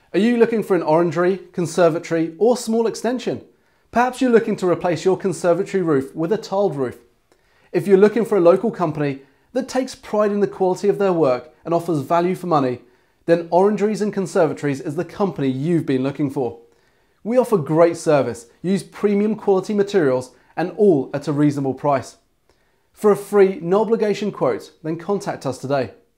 Are you looking for an orangery, conservatory or small extension? Perhaps you're looking to replace your conservatory roof with a tiled roof. If you're looking for a local company that takes pride in the quality of their work and offers value for money, then Orangeries and Conservatories is the company you've been looking for. We offer great service, use premium quality materials and all at a reasonable price. For a free, no obligation quote, then contact us today.